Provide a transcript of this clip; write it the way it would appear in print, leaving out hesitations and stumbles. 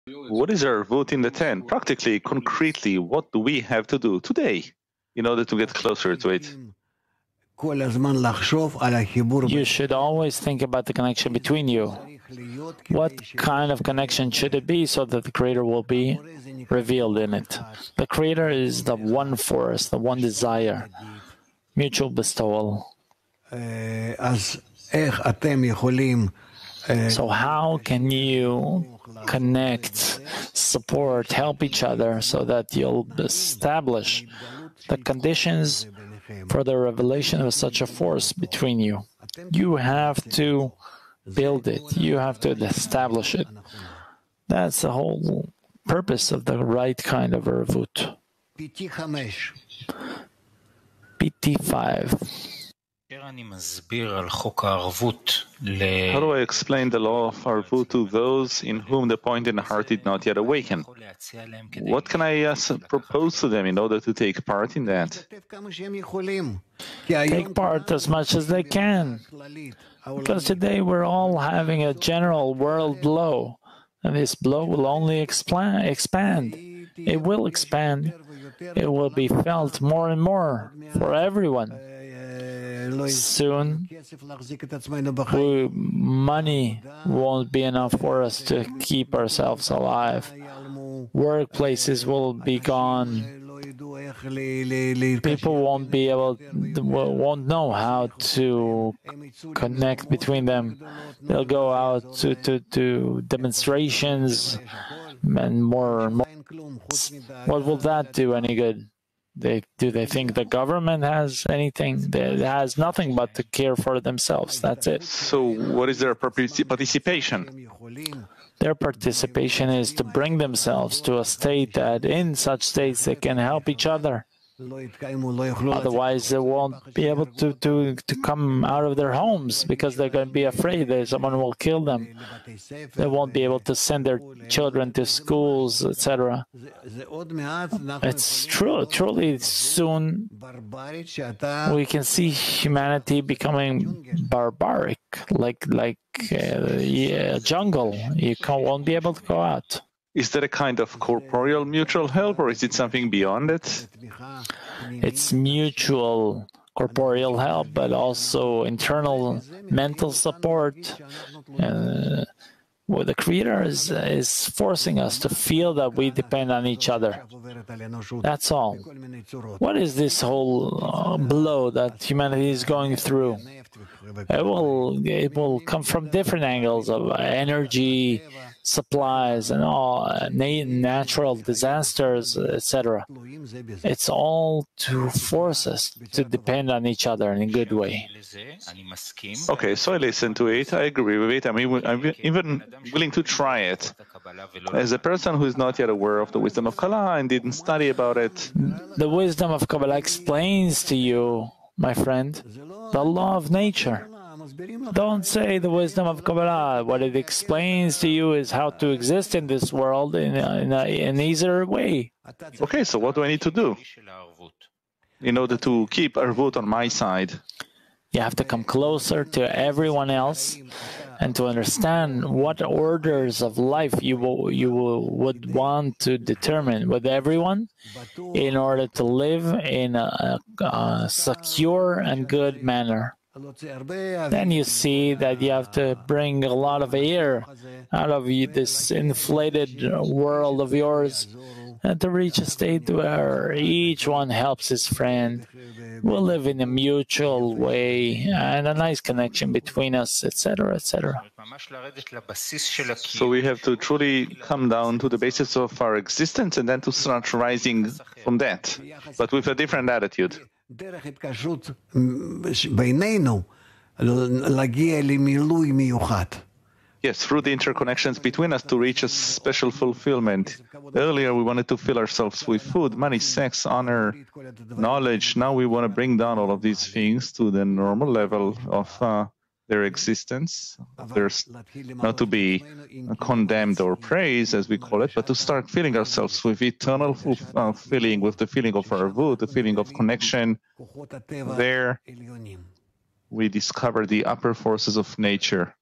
What is our vote in the 10? Practically, concretely, what do we have to do today in order to get closer to it? You should always think about the connection between you. What kind of connection should it be so that the Creator will be revealed in it? The Creator is the one force, the one desire, mutual bestowal. So how can you connect, support, help each other so that you'll establish the conditions for the revelation of such a force between you? You have to build it. You have to establish it. That's the whole purpose of the right kind of Ervut. PT5. How do I explain the law of Arvut to those in whom the point in the heart did not yet awaken? What can I propose to them in order to take part in that? Take part as much as they can. Because today we're all having a general world blow, and this blow will only expand. It will expand. It will be felt more and more for everyone. Soon, money won't be enough for us to keep ourselves alive. Workplaces will be gone. People won't know how to connect between them. They'll go out to demonstrations and more. What will that do any good? Do they think the government has anything? It has nothing but to care for themselves. That's it. So what is their participation? Their participation is to bring themselves to a state that in such states they can help each other. Otherwise, they won't be able to come out of their homes because they're going to be afraid that someone will kill them. They won't be able to send their children to schools, etc. It's true. Truly, soon we can see humanity becoming barbaric, like a jungle. You won't be able to go out. Is that a kind of corporeal mutual help, or is it something beyond it? It's mutual corporeal help, but also internal mental support. The Creator is forcing us to feel that we depend on each other. That's all. What is this whole blow that humanity is going through? It will come from different angles of energy, supplies, and all natural disasters, etc. It's all to force us to depend on each other in a good way. Okay, so I listen to it, I agree with it, I'm even willing to try it. As a person who is not yet aware of the wisdom of Kabbalah and didn't study about it. The wisdom of Kabbalah explains to you, my friend, the law of nature. Don't say the wisdom of Kabbalah. What it explains to you is how to exist in this world in an easier way. Okay, so what do I need to do in order to keep Arvut on my side? You have to come closer to everyone else and to understand what orders of life you would want to determine with everyone in order to live in a secure and good manner. Then you see that you have to bring a lot of air out of this inflated world of yours and to reach a state where each one helps his friend. We'll live in a mutual way and a nice connection between us, etc., etc. So we have to truly come down to the basis of our existence and then to start rising from that, but with a different attitude. Yes, through the interconnections between us to reach a special fulfillment. Earlier we wanted to fill ourselves with food, money, sex, honor, knowledge. Now we want to bring down all of these things to the normal level of their existence. There's not to be condemned or praised, as we call it, but to start filling ourselves with eternal feeling, with the feeling of Arvut, the feeling of connection. There we discover the upper forces of nature.